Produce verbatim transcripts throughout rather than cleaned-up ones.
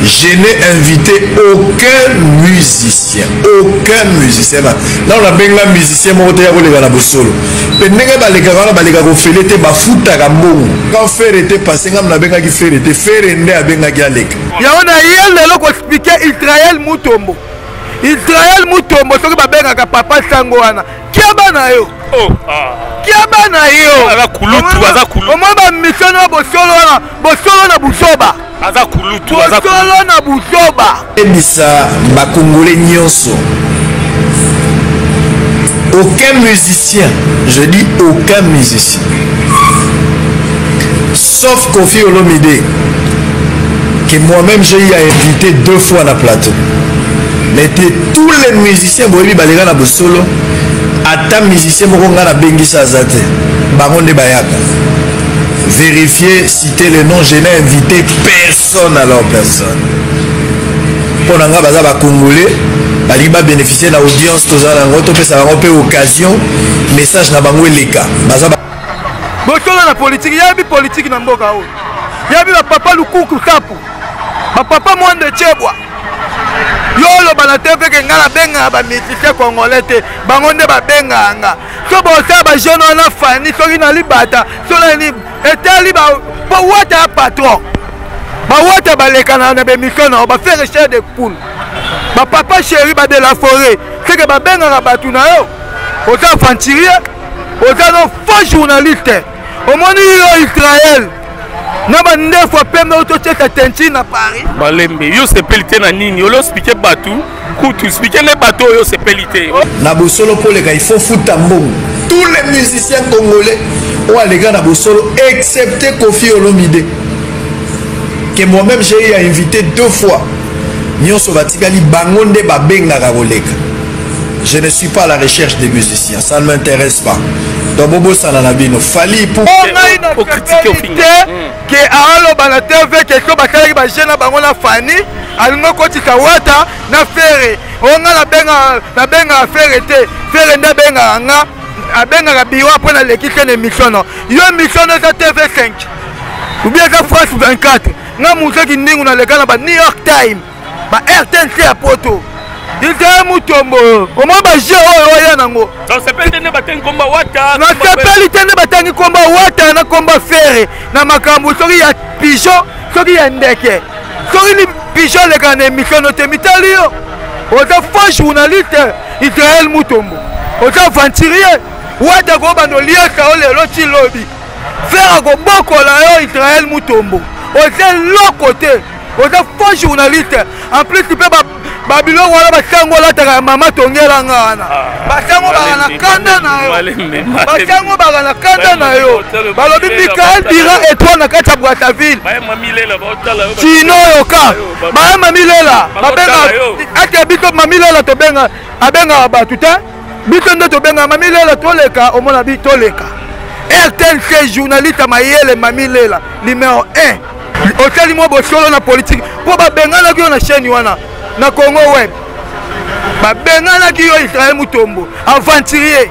je n'ai invité aucun musicien, aucun musicien. Là, on a bien un musicien qui a été à Bosolo. Mais quand on a été à Bosolo, on a été à Bosolo. Quand faire était passé, on a bien fait était faire et ne a bien galé. Il y a un aïe qui expliqué Israël Mutombo. Israël Mutombo, ce que a papa Sangoana. Qui a banayo? Oh, qui a banayo? Ala kulutu, ala kulutu. Comment va mission na Bosolo na Bosolo na Busoba? Aza kulutu, aza kulutu. Bosolo na Busoba. Ebisa ba Congolais nyonso. Aucun musicien, je dis aucun musicien, sauf Kofi Olomide, que moi-même j'ai invité deux fois à la plateau. Mais tous les musiciens, Boebi Balega na Bosolo, ata musicien Mokonga na Bengisa Azate, Baron de Bayaka. Vérifier, citer les noms, je n'ai invité personne à leur personne. Pour nga baza ba Congolais, bali ba bénéficier de l'audience, tous en angoto pe ça va romper occasion, message na bango eleka. Baza ba Bosolo na politique, ya bi politique na mboka o. Ya bi ba papa lukuku tapu. Ba papa mwande chebwa. Yo lo banatefe ke ngala benga ba musicien congolais te, bango nde ba benga nga. So bo sa ba jeune na fani, so ina libata, so na ni etali ba po wata patron. Ba wata ba lekana na be mission ba faire cher de poule. Ba papa chéri ba de la forêt, c'est que ba benga na batu na yo. O sa fantirier, o sa no faux journaliste. O moni yo Israël. Naba neuf fois pembe auto cheka tenti na Paris. Balembe, yo se pelite na nini, yo lo expliquer batu, kutu expliquer les bateaux yo se pelite. Na Bosolo pour les gars, il faut foutre mbongo. Tous les musiciens congolais ont les gars na Bosolo excepté Kofi Olomide. Que moi-même j'ai invité deux fois. Nyonso batikali bangonde ba benga roleka. Je ne suis pas à la recherche des musiciens, ça ne m'intéresse pas. Donc Bobo Sananabino, Fali pour pour critiquer au final. Que alo banate ve que so bakali ba jena bango na fani, alingo koti kawata na fere. Onga na benga na benga fere te, fere nda benga nga, abenga ka biwa pour na l'équipe de mission. Yo mission za T V cinq. Ou bien ka France vingt-quatre. Na muziki ningu na lekana ba New York Times. Ba R T N C à poto. Israël Mutombo. Comment ba je o ya nango. Ça s'appelle tene batengi komba wata. Na s'appelle tene batengi komba wata na komba fere. Na makambo soki ya pigeon, soki ya ndeke. Soki ni pigeon le kana émission te mitalio. Oza faux journaliste Israël Mutombo. Oza venturier. Wata go bando lia ka o lelo ti lobby. Faire go boko la yo Israël Mutombo. Oza lokote. Oza faux journaliste. En plus tu peux Babylon wala basango la taka mama tongela ngana. Basango bana kanda na yo. Basango bana kanda na yo. Balobi Michael Dira et toi na kata Brazzaville. Ba mamilela ba otala yo. Chino yoka. Ba mamilela. Babenga ake bito mamilela to benga abenga batuta. Bito ndo to benga mamilela to leka omona bi to leka. R T N C journaliste mayele mamilela numéro un. Otali mo Bosolo na politique. Po ba benga na kyo na chaîne wana. Na Congo web ba benga ki yo Israël Mutombo aventurier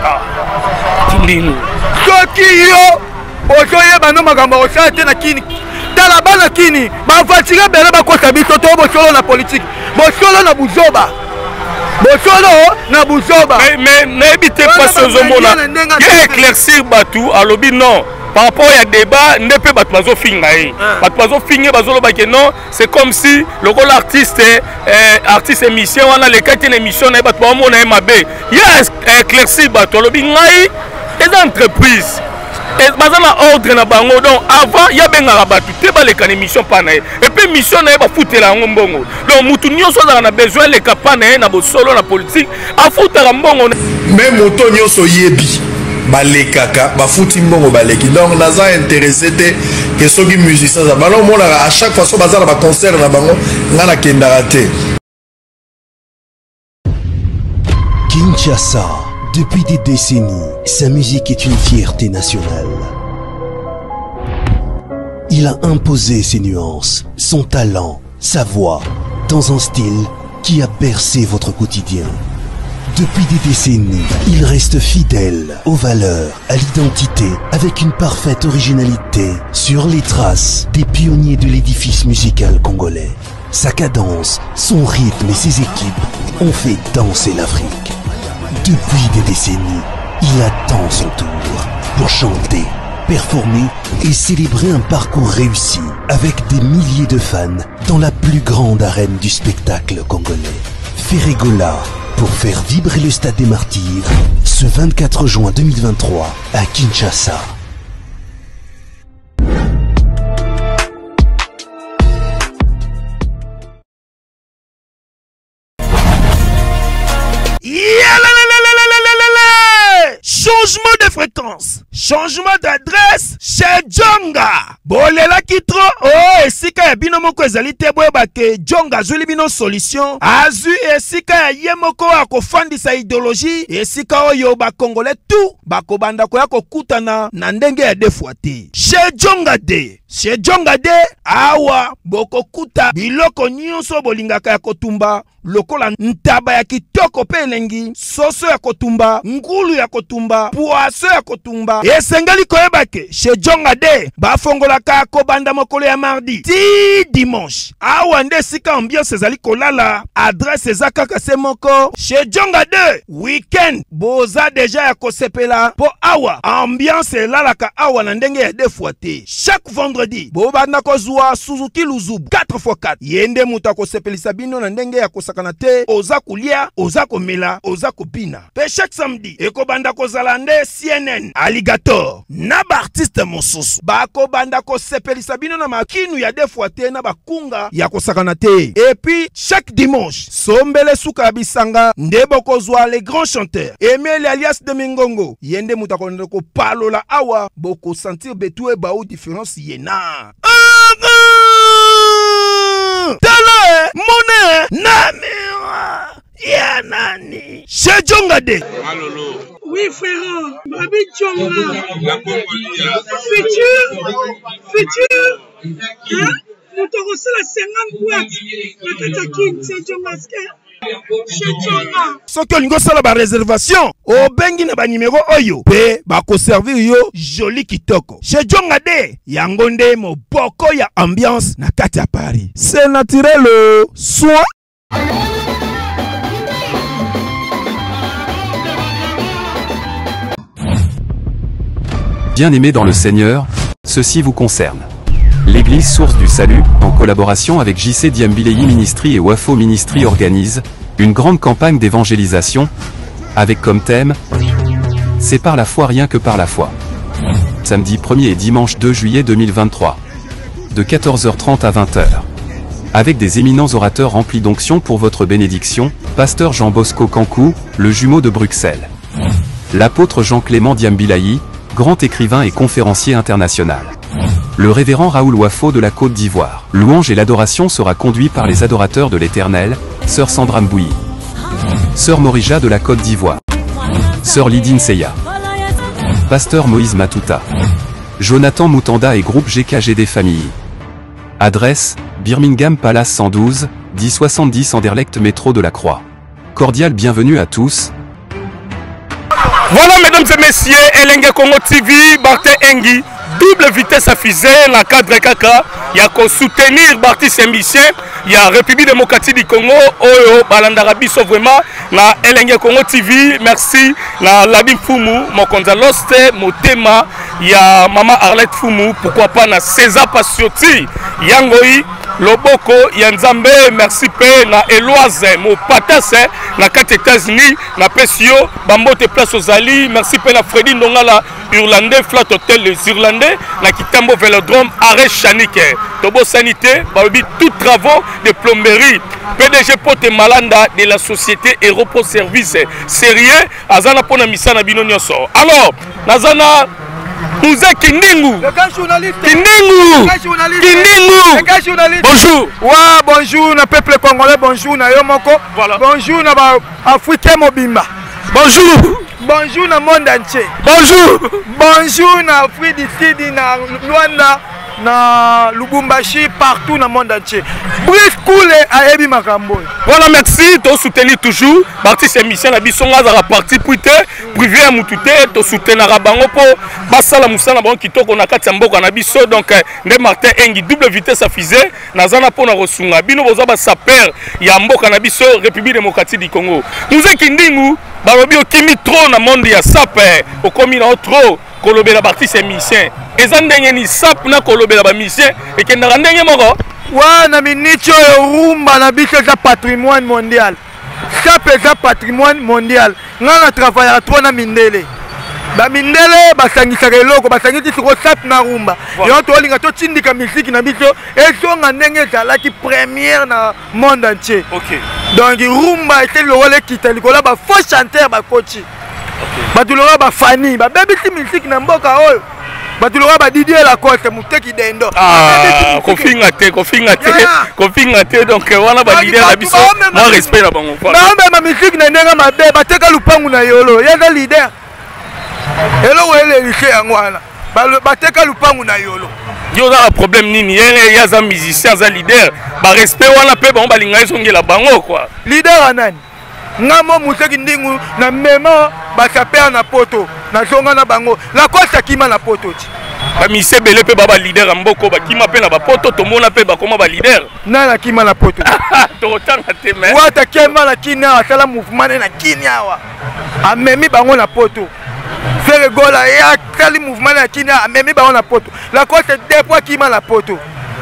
ndino soki yo ozoye bano makambo osala te na kini tala bana kini ba aventurier bele ba kosa biso to Bosolo na politique Bosolo na buzoba Bosolo na buzoba mais mais mais bité pas sozomona ya éclaircir batu alobi non. Par rapport à débat, ne peut pas bazo fingaï. Bazo fingaï, bazo lo baké non. C'est comme si le rôle artiste, artiste émission, on a les quatre émissions, et bato mon a mabé. Il y a éclairci bato lo bingaï les entreprises. Et bazo na ordre na bango donc avant il y a ben ngabatu te ba les kan émission pa na et puis mission na ba foutela ngombongo. Donc mutu nyonso za na besoin les kapana na Bosolo na politique a foutela mbongo. Même moto nyonso yebi. Balekaka bafuti mbongo baleki donc naza intéressé te que soki musicien za balo mona à chaque fois so bazala ba concert na bango ngana kendara te. Kinshasa, depuis des décennies, sa musique est une fierté nationale. Il a imposé ses nuances, son talent, sa voix, dans un style qui a bercé votre quotidien. Depuis des décennies, il reste fidèle aux valeurs, à l'identité, avec une parfaite originalité sur les traces des pionniers de l'édifice musical congolais. Sa cadence, son rythme et ses équipes ont fait danser l'Afrique. Depuis des décennies, il attend son tour pour chanter, performer et célébrer un parcours réussi avec des milliers de fans dans la plus grande arène du spectacle congolais. Ferregola pour faire vibrer le Stade des Martyrs ce vingt-quatre juin deux mille vingt-trois à Kinshasa. Changement de fréquence, changement d'adresse chez Djonga. Bolela kitro, oh, esika ya bino moko ezali te boyeba ke Djonga azuli bino solution. Azu esika ya ye moko akofandisa idéologie, esika oyo ba Congolais tout bakobanda koya kokutana na ndenge ya defwa te. Chez Djonga de, chez Djonga de, awa bokokuta biloko nyonso bolingaka ya kotumba. Lokola ntaba ya kitoko pe elengi, soso ya kotumba, ngulu ya kotumba, poaso ya kotumba. Esengeli koyeba ke chez Djonga de bafongolaka kobanda mokolo ya mardi ti dimanche. Awa nde sika ambiance ezali kolala, adresse eza kaka se moko. Chez Djonga de weekend boza deja ya kosepela po awa ambiance elalaka awa na ndenge ya defwa te. Chaque vendredi bobanda kozwa Suzuki Luzubu quatre fois quatre. Yende muta kosepelisa bino na ndenge ya kosakana te, oza kulia, oza komela, oza kopina. Pe chaque samedi ekobanda kozala nde C N N Alligator na ba artiste mosusu bako banda kosepelisa bino na makinu ya defwa te na bakunga ya kosakana te. Et puis chaque dimanche sombele suka bisanga nde bokozwa les grands chanteurs Emile alias de Mingongo yende muta konde ko palola awa boko sentir betou e ba ou différence yena. Tele monnaie namira ya nani chez Djonga de. Oui frère, Babi Djonga futur futur hein moto la cinquante boîtes na kataki chez Djonga chez Djonga. Soki olingo sala ba réservation obengi na ba numéro oyo pe bako servir yo joli kitoko. Chez Djonga de yango nde moboko ya ambiance na kati ya Paris. C'est naturel soin. Bien-aimés dans le Seigneur, ceci vous concerne. L'église Source du Salut, en collaboration avec J C Diambilei Ministry et Wafo Ministry organise une grande campagne d'évangélisation, avec comme thème « C'est par la foi rien que par la foi ». Samedi premier et dimanche deux juillet deux mille vingt-trois, de quatorze heures trente à vingt heures. Avec des éminents orateurs remplis d'onction pour votre bénédiction, Pasteur Jean Bosco Kankou, le jumeau de Bruxelles. L'apôtre Jean-Clément Diambilei, grand écrivain et conférencier international. Le révérend Raoul Wafo de la Côte d'Ivoire. Louange et l'adoration sera conduit par les adorateurs de l'Éternel, Sœur Sandra Mbouyi, Sœur Morija de la Côte d'Ivoire, Sœur Lydine Seya, Pasteur Moïse Matuta, Jonathan Moutanda et groupe G K G des familles. Adresse, Birmingham Palace cent douze, dix soixante-dix Anderlecht métro de la Croix. Cordial bienvenue à tous. Voilà mesdames et messieurs, Elenge Congo T V, Barthé Engi, double vitesse à fusée, la cadre kaka, il y a qu'à soutenir Barthé Saint-Michel, il y a République démocratique du Congo, Oyo, Balandarabiso vraiment, na Elenge Congo T V, merci, na Labim Fumu, Mokonza Loste, Motema, il y a Maman Arlette Fumu, pourquoi pas na César Passioti, Yangoi, Loboko, Yanzambe, merci pe na Eloise, mo patase, na quatre États-Unis, na Pesio, Bambote Place aux Ali, merci pe na Freddy Ndongala, Irlandais, Flat Hotel les Irlandais, na Kitambo Vélodrome, arrêt Chanike, Tobo Sanité, Babi, tous travaux de plomberie, P D G Pote Malanda de la société Europo Service, sérieux, Azana Pona Misana Binonyoso. Alors, Nazana, nous êtes Kindingu. Le gars journaliste. Kindingu. Le gars journaliste. Kindingu. Le gars journaliste. Bonjour. Ouais, bonjour, na peuple congolais, bonjour, na Yomoko. Voilà. Bonjour, na ba Africain Mobimba. Bonjour. Bonjour, na monde entier. Bonjour. Bonjour, na Afrique du Sud, na Rwanda, na Lubumbashi, partout dans le monde entier. Brice Koulé a ébi Makambo. Voilà, merci. Tu soutenir toujours. L'artiste émission, la bisson à la partie privé, privé à Moutouté, tu soutenir Rabango pour Bassala Moussana, bon, qui toque, on a quatre Mboka, on a bisso, donc, ne Martin Engi, double vitesse à fusée, Nazana pour na Rosunga, Bino Bozaba Saper, Yamboka, Nabiso, République démocratique du Congo. Nous équindingu, Barobi, au Kimi trop, na monde, ya Saper, au Komina, trop. Kolobé la partie c'est mission. Et ça ni sap na kolobé la mission et que na ndenge moko. Wa na minicho rumba na biso za patrimoine mondial. Sap za patrimoine mondial. Nga travailler trop na mindele. Ba mindele basangisa eloko basangisi siko sap na rumba. Yo to linga to tindika musique na biso ezonga ndenge ezalaki première na monde entier. OK. Donc rumba était le rôle qui t'a likola ba faux chanteur ba coach. Batulora ba Fanny, ba baby ti musique na mboka oyo. Batulora ba Didier Lacoste muteki dendo. Ah, kofinga te, kofinga te, kofinga te donc wana ba Didier la biso. Moi respect na bango. Na ombe ma musique na ndenga mabe, bateka lupangu na yolo. Yeza leader. Elo wele lycée yango wana. Bateka lupangu na yolo. Yo za un problème nini, ya za musicien, za leader. Ba respect wana pe bango balinga ezongela bango quoi. Leader anani? Ngamo museki ndingu na mema basaper na poto na zonga na bango la kosa kima na poto ti ba mise bele pe baba leader mboko ba kima pe na ba poto to mona pe ba koma ba leader na la kima na poto to tanga te mais wata kema la kinya asala mouvement na kinya wa amemi bango na poto faire gola ya kali mouvement na kinya amemi bango na poto la kosa deux fois kima na poto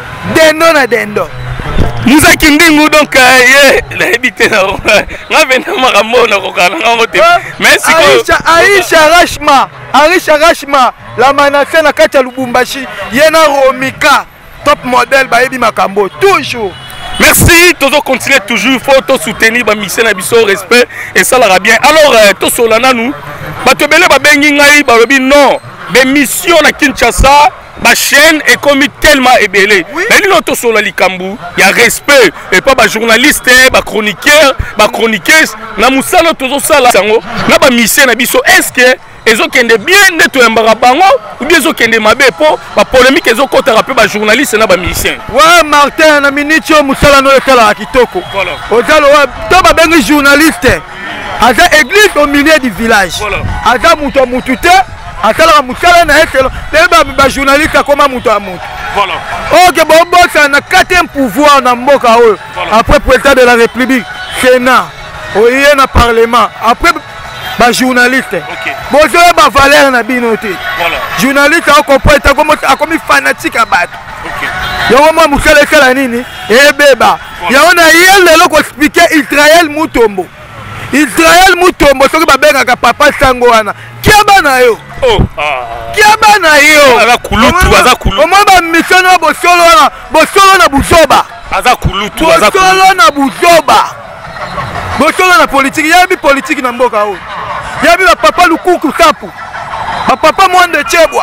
dendo na dendo nous a kindingu donc eh la habité na nga vena makambo na kokana ngo te mais siko Aisha Aisha Rashma Aisha Rashma la manase na kati ya Lubumbashi yena Romika top model ba yebi makambo toujours. Merci, toujours continuer toujours, faut tout soutenir ba mission na biso respect et ça la bien. Alors to solana nous ba to bele ba bengi ngai ba lobi non des missions na Kinshasa. Ma chaîne est comme tellement ébélée. Mais nous sommes sur la Likambu. Il y a respect. Et pas les journalistes, les chroniqueurs, les chroniqueuses. Nous sommes toujours ça. Nous sommes mission. Est-ce que ils ont bien nettoyé un barabango ou bien ils ont bien mabé pour la polémique ils ont contre les journalistes et les missions. Ouais, Martin, na minicho musala no ekala kitoko. Voilà. Ozalo to ba bengi journaliste. Aza église au milieu du village. Voilà. Aza muto mutute. Asala musala na etelo leba ba journaliste koma muto a muto. Voilà. OK bon bon ça na quatrième pouvoir na mboka oyo. Après président de la République, Sénat, oye na parlement, après ba journaliste. OK. Bon ça ba valeur na binoté. Voilà. Journaliste a compris ta comme a comme fanatique à battre. OK. Yo mo musala kala nini? Eh beba. Ya ona yele loko expliquer Israël Mutombo. Israël Mutombo soki ba benga ka papa sango wana. Kiaba na yo. Oh, ah. Kiaba na yo. Aza kulutu, aza kulutu. Omo ba missiono bo solo na, bo solo na buzoba. Aza kulutu, aza kulutu. Bo solo na buzoba. Bo solo na politique, yabi politique na mboka o. Yabi ba papa lukuku tapu. Ba papa mwande chebwa.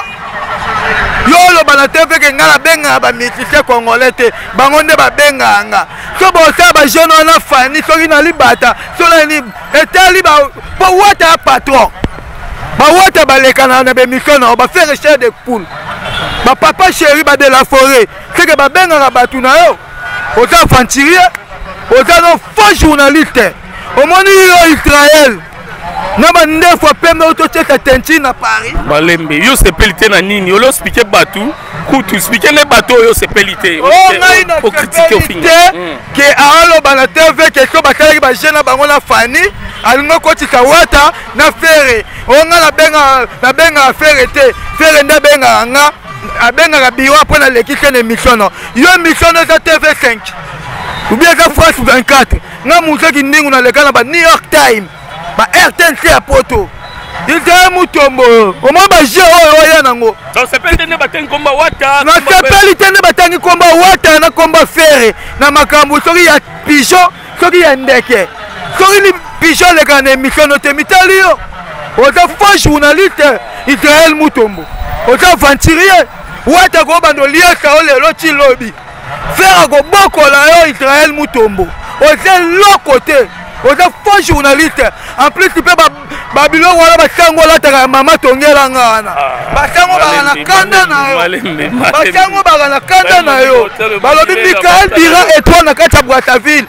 Yo lo bana T V ke ngala benga ba métis congolais te. Bango nde ba benga nga. So bo sa ba jeune na fani soki na libata, so la ni etali ba po wata patron. Ba wata balekana na be misona ba faire cher de poule. Ba papa chéri ba de la forêt, c'est que ba benga batu na yo. Oza fantirier, oza no faux journaliste. Au monde yo Israël. Na ba ndefo pembe auto teka tenti na Paris. Balembe yo sepelité na nini? Yo lo expliquer batu, kutu expliquer les bateaux yo sepelité. Oh ngai na critiquer au fin. Que alo bana T V que so ba kala ba jeune bango na fani. Alingo koti kawata na fere onga na benga na benga fere te fere nda benga nga abenga ka biro après na l'équipe de mission yo mission za T V cinq ou bien za France vingt-quatre nga muzaki ndingu na lekana ba New York Times ba R T N C a poto il te mutombo au moins ba jeu oyo ya nango donc c'est pas tene batengi komba wata na sepeli tene batengi komba wata na komba fere na makambo soki ya pigeon soki ya ndeke soki ni pigeon le kana émission no te mitali yo oza faux journaliste Israël Mutombo oza aventurier wata ko bando liaka o lelo ti lobi faire akobokola yo Israël Mutombo oza lokote oza faux journaliste en plus tu peux babilo wala basango lataka mama tongela ngana basango bagana kanda na yo basango bagana kanda na yo balobi Michael Bira et toi na kati ya Brazzaville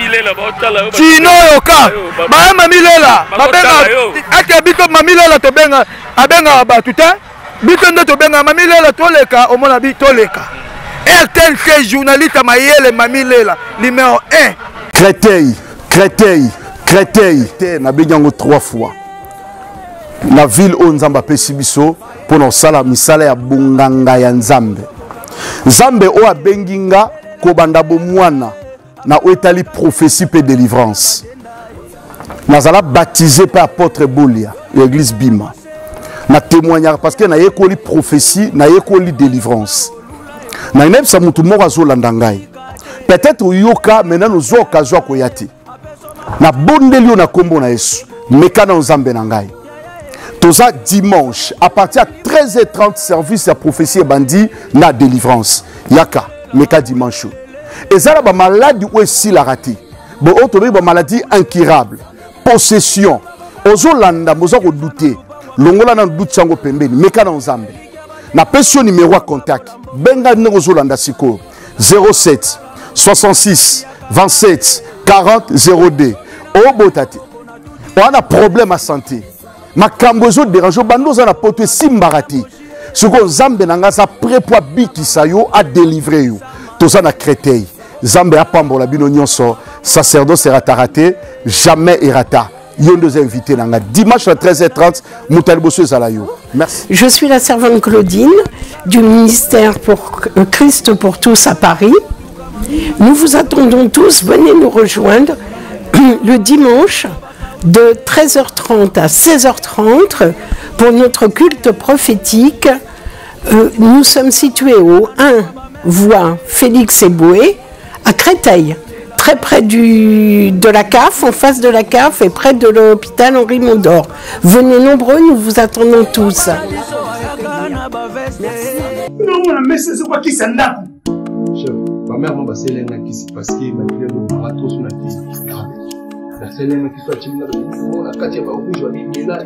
chino yoka ba mamilela babenga ate bito mamilela to benga abenga batu te bito ndo to benga mamilela toleka omona bi toleka R T L C journaliste mayele mamilela numéro un Créteil Créteil Créteil na benyango trois fois la ville o nzamba pesi biso pour nos sala misala ya bunganga ya nzambe nzambe o abenginga ko banda bomwana na etali prophétie pe délivrance nazala baptisé par apôtre Bolia l'église Bima na témoignage parce que na yekoli prophétie na yekoli délivrance na ineb sa mutu moko azolanda ngai peut-être yoka maintenant nous occasion ko yati na bondeli na kombo na Yesu meka na nzambe na ngai toza dimanche à partir à treize heures trente service ya prophétie bandi na délivrance yaka meka dimanche ezala ba maladie ou si la raté bo otobe ba maladie incurable possession ozolanda mozo ko douter longola na doute sango pembeni meka na nzambe na pesio numéro à contact benga ne ozolanda siko zéro sept soixante-six vingt-sept quarante zéro deux o botate on a problème à santé makambo zo dérange bando za na poto simbarati siko nzambe nanga za prépoa bikisa yo a délivrer yo toza na Créteil nzambe apambola bino nyonso sacerdoce raté jamais erata yo deux invités nanga dimanche à treize heures trente mutali bosso ezala yo merci. Je suis la servante Claudine du ministère pour Christ pour tous à Paris. Nous vous attendons tous, venez nous rejoindre le dimanche de treize heures trente à seize heures trente pour notre culte prophétique. Euh, nous sommes situés au un voie Félix Eboué à Créteil, très près du, de la C A F, en face de la C A F et près de l'hôpital Henri Mondor. Venez nombreux, nous vous attendons tous. Ma mère m'a passé l'un qui s'est passé, ma fille m'a marathon sur la piste. La seule l'un qui soit timide, la quatrième fois où je vais aller là.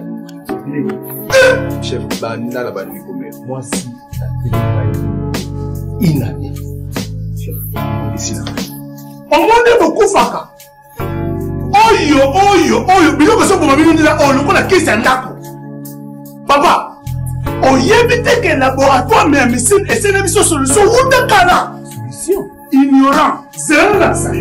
Chef, banana la banane comme moi si la télé une année. Chef, ici là. On m'a beaucoup faka. Oyo, oyo, oyo, bilo que ça pour ma vie nous là, oh le coup la caisse en dako. Papa, on y évite que laboratoire mais missile et c'est une mission solution ou de cana. Ignorant, c'est là ça.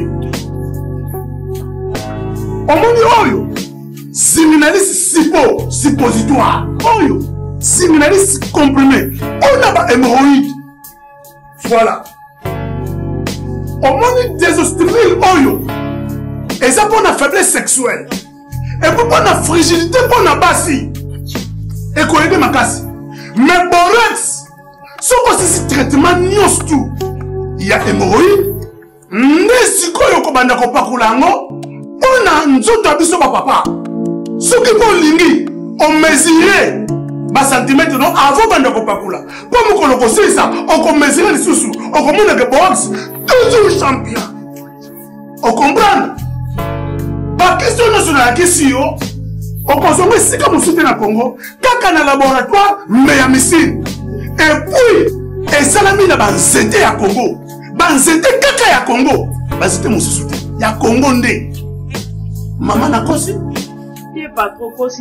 On m'a dit oyo, séminaliste sipo, suppositoire, oyo, séminaliste comprimé, on a pas hémorroïde. Voilà. On m'a dit désostérile oyo, et ça pour la faiblesse sexuelle, et pour la fragilité pour la bassi, et qu'on aide ma casse. Mais borex, ce que c'est ce traitement nyos tout. Il y a hémorroïdes, mais koyo ko banda ko pakulango, on a nzoto abiso ba papa. Ce qui ko lingi, on mesurait ba centimètre non avant banda ko pakula. Pour mo ko loko ça, on ko mesurer les sous, on ko mona que box toujours champion. On comprend? Ba question nationale question, on consomme si comme soutien na Congo, kaka na laboratoire mais ya missile. Et puis, et salami na ba nzete ya Congo. Banzete kaka ya Congo. Banzete mususu te. Ya Congo nde. Mama na kosi? Ye pas trop kosi.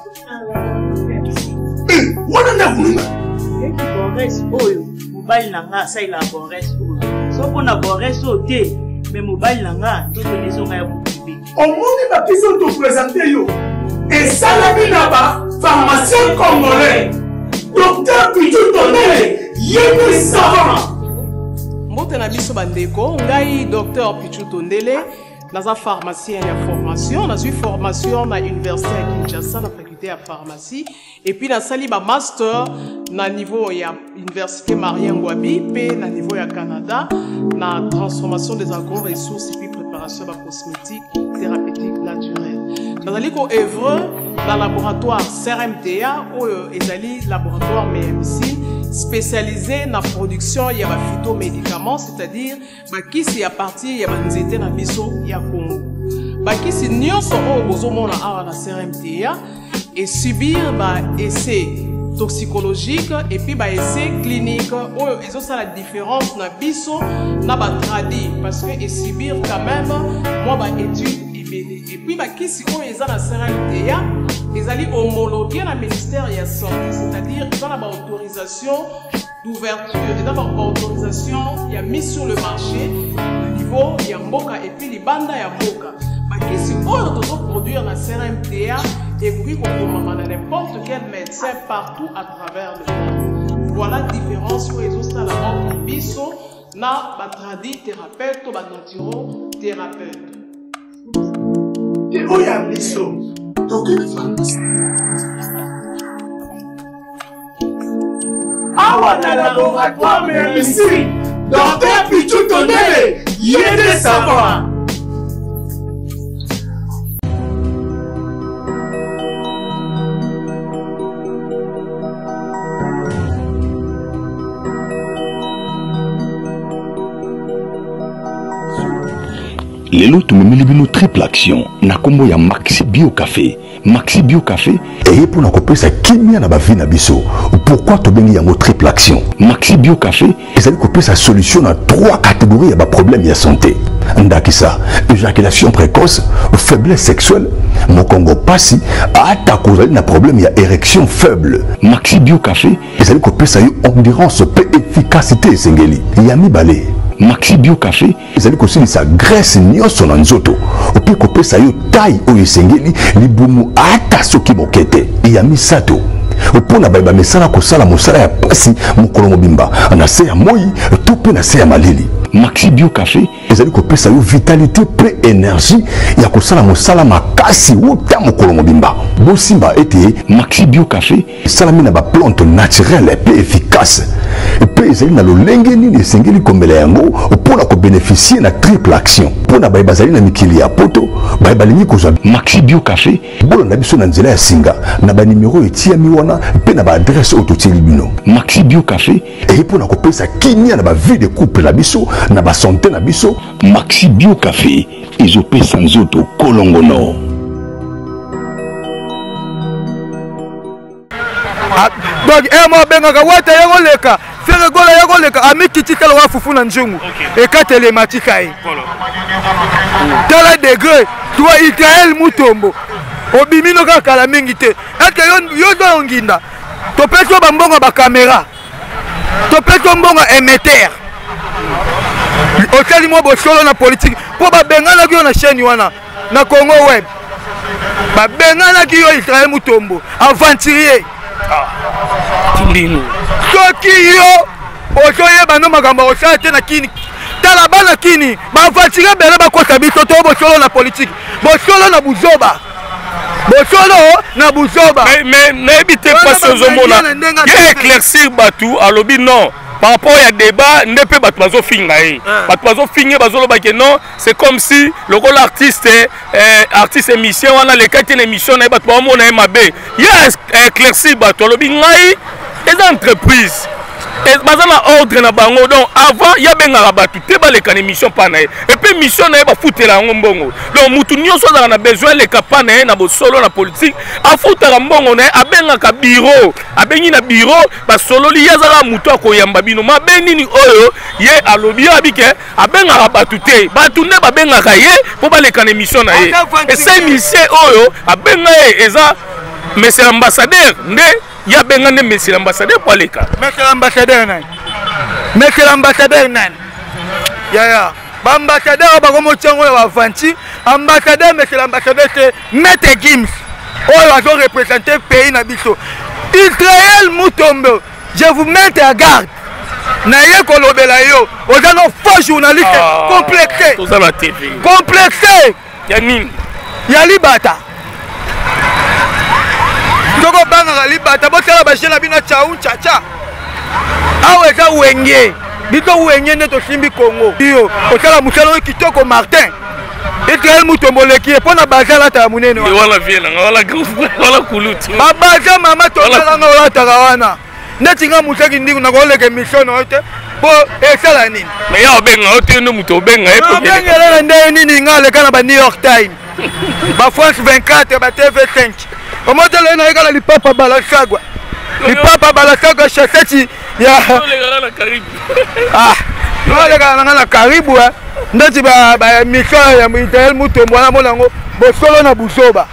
Eh, wana na kununga. Eki Boris oyo, mobile nanga sa ila Boris oyo. Soko na Boris ote, mais mobile nanga to connaissons ya bukibi. Omoni ba piso to présenter yo. Et salami na ba pharmacien congolais. Docteur Pichu Tondele, yémi savant. Mbote na biso bandeko, ngai docteur Pichu Tondele, naza pharmacien ya formation, naza formation na université ya Kinshasa na faculté ya pharmacie et puis na sali ba master na niveau ya université Marie Ngouabi pe na niveau ya Canada na transformation des agro-ressources et puis préparation de cosmétiques thérapeutiques naturelles. Nazali ko œuvre dans laboratoire C R M T A ou ezali laboratoire M M C spécialisé dans la production il y a des phytomédicaments, c'est-à-dire bakisi ya partie ya banzete na biso ya Congo. Bakisi nyonso o bozomona awa na C R M T A et subir ba essai toxicologique et puis ba essai clinique oh ils ont ça la différence na biso na ba tradi parce que et subir quand même moi ba étude et puis bah qui si on est dans la C R M T A ils allaient homologuer le ministère de la santé, c'est-à-dire ils ont la autorisation d'ouverture, ils ont la autorisation il y a mis sur le marché le niveau il y a mboka et puis les bandes il y a mboka bah qui si on doit produire la C R M T A et puis on peut n'importe quel médecin partout à travers le monde. Voilà la différence où ils ont ça la ordre biso na ba tradi thérapeute ou ba naturo thérapeute. Oh, il y a un biseau. Donc, il faut awa na laboratoire mais ici, docteur Pichou Tondele, il est de savoir. lelo tumemeli bino triple action na kombo ya Maxi Bio Café. Maxi Bio Café eye pour na kopesa kimia na bavi na biso. Pourquoi tobengi yango triple action? Maxi Bio Café ezali kopesa solution na trois catégories ya ba problème ya santé. Ndakisa, éjaculation précoce, faiblesse sexuelle, mokongo pasi, ata kozali na problème ya érection faible. Maxi Bio Café ezali kopesa yo endurance pe efficacité esengeli. Yami balé. Maxi Bio Café ezali kosilisa graisse nyonso na nzoto ope kopesa yo taille oyo esengeli libumu ata soki mokete ya misato opona bayeba mesala kosala mosala ya pasi mokolo mobimba na se ya moi to pe na se ya malili. Maxi Bio Café ezali kopesa yo vitalité pre énergie ya kosala mosala makasi wuta mokolo mobimba. Bosimba ete Maxi Bio Café salami na ba plante naturelle pe efficace pe ezali na lolenge nini esengeli kombela yango mpona kobénéficier na triple action mpona bayeba bazali na mikili ya poto bayeba lingi kozwa Maxi Bio Café bolanda biso na nzela ya singa na banimero etiami wana mpe na baadresse oyo totieli bino. Maxi Bio Café eye mpona kopesa kimia na bavie de couple na biso na basanté na biso. Maxi Bio Café ezopesa nzoto kolongono. Donc e mo bengaka wata yango leka fere gola yango leka ami kitikala wa fufu na njungu e ka telematika yi tala degré toi Israël Mutombo obimino ka kala mingi te eke yo yo do nginda to peto ba mbongo ba caméra to peto mbongo émetteur otali mo bo solo na politique po ba bengana ki na chaîne wana na Congo web ba bengana ki yo Israël Mutombo aventurier soki yo ozoyeba no makambo osala te na kini tala bana kini bavatire bele bakota biso to bosolo na politique bosolo na buzoba bosolo na buzoba mais nayebi te pasi ozomona ye éclaircir bato alobi non par rapport à débat ne peut pas bazo fingaye bazo fingaye bazo ba que non c'est comme si le rôle artiste artiste émission on a les quatre émissions na bato mo na mabe ya éclaircir bato lobi ngai les entreprises et bazana ordre na bango donc avant ya benga bato te ba les kan émission pa na et puis mission na ba futela ngombongo donc mutu nyonso za na besoin les kapana na bo solo na politique a futela mbongo na abenga ka bureau abengi na bureau ba solo li yazala mutu akoyamba bino mabeni ni oyo ye alobi abike abenga bato te bato ne ba benga ka ye po ba les kan émission na ye et c'est mission oyo abenga eza monsieur l'ambassadeur ne ya benga ne monsieur l'ambassadeur pour les cas. Monsieur l'ambassadeur nan. Monsieur l'ambassadeur nan. Ya ya. Ba ambassadeur ba komo tsango wa vanti, ambassadeur monsieur l'ambassadeur c'est Maître Gims. Oh va représenter pays na biso. Israël Mutombo, je vous mets à garde. Na ye kolobela yo, ozano faux journaliste complexé. Tout ça la T V. Complexé. Ya nini? Ya libata. Toko banga libata botala bashela bina chaun chacha awe za wenge bito wenge ne to simbi Congo yo otala musalo kitoko Martin Israël Mutombo leki pona bazala ta munene wala viela wala wala kulutu babaza mama to wala nga wala tarawana ndeti nga musaki ndingu nakoleka émission na yo te po esala nini mais ya obenga ote no muto obenga obengela na nde nini nga aleka na ba New York Times ba France vingt-quatre ba T V cinq omotelo na yekala lipapa balasagwa lipapa balasagwa chaseti ya ah noleka na na karibu ndeti ba ba émission ya Israël Mutombo na monango bosolo na busoba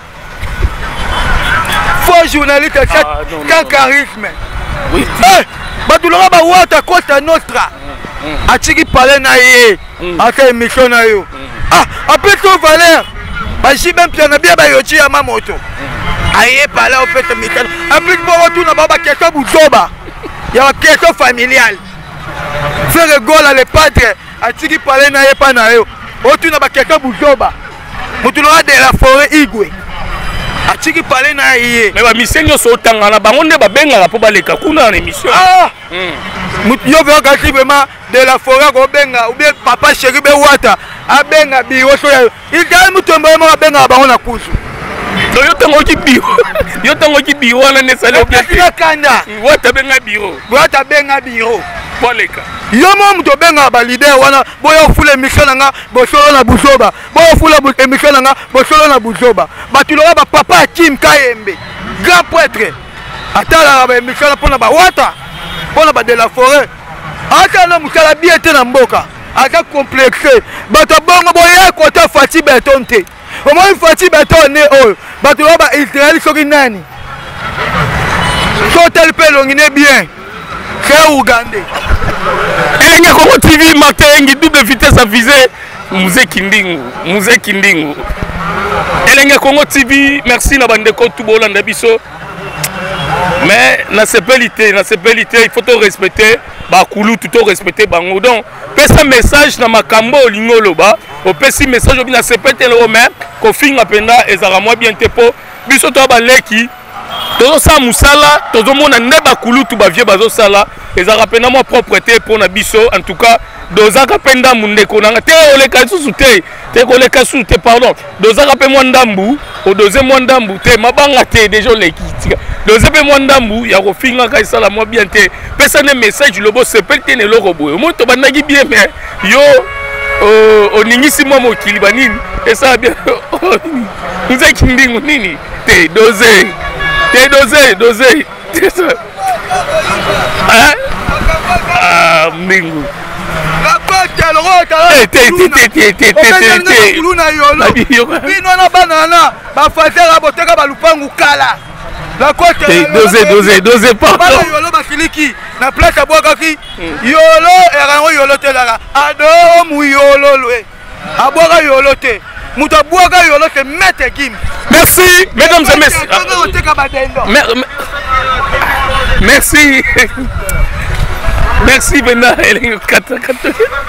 faux journaliste sans charisme oui batulanga ba wata Costa Nostra atiki parler na ye ata émission na yo ah après tout valeur ba jibe mpiana bien ba yochi ya mamoto aye parler au fait métal après bon retour na baba question buzoba ya ba question familiale faire gola le padre atiki parler na ye pa na yo retour na ba question buzoba mutulanga de la forêt igwe atiki parler na ye mais ba misenyo so tangana bango nde babengaka po baleka kuna na émission ah yo veut gâcher vraiment de la forêt go benga ou bien papa chéri be wata abenga biro so il dal Mutombo mo abenga bango na kusu do yo tango ki biro yo tango ki biro wana ne sale bien kanda wata benga biro wata benga biro boleka yo mo muto benga ba leader wana boyo fule émission nga bosolo na buzoba boyo fule émission nga bosolo na buzoba batuloba ba papa Kim Kayembe grand prêtre atala ba émission pona ba wata pona ba de la forêt ata na musala bien te na mboka ata complexé bato bongo boye kota Fati Beton te au moins Fati Beton ne oyo batuloba Israël soki nani so tel pe longine bien c'est Ougandais elenge Congo T V matengi double vitesse à viser Mzee Kindingu Mzee Kindingu elenge Congo T V merci na bandeko tubolanda biso mais na sepelité na sepelité il faut te respecter ba kulu tout respecter bango donc pesa message na makambo lingolo ba o pesi message obina sepelité le mais ko finga penda ezara moi bien tepo biso to ba leki tozo sa musala tozo mona nde ba kulu tu ba vie bazo sala ezara penda moi propreté pour na biso en tout cas dozaka penda munde ko nanga te oleka susu te te ko leka susu te pardon dozaka pe moi ndambu o doze moi ndambu te mabanga te déjà leki doze pe moi ndambu ya ko finga ka sala moi bien te pesa ne message lobo sepelté ne loko boyo moto bandaki bien mais yo o ningisi moi mokili banini esa bien Mzee Kindingu nini te doze te doze doze hein ah mingu la côte le rota te te te te te te te kuluna yolo bino na banana ba fatela boteka ba lupangu kala la côte doze doze doze pas ba yolo bakiliki na place ya bwakaki yolo erango yolo te la ado mu yolo lwe abwaka yolo te muto abwaka yolo te mete kim merci mesdames et messieurs merci merci Bena.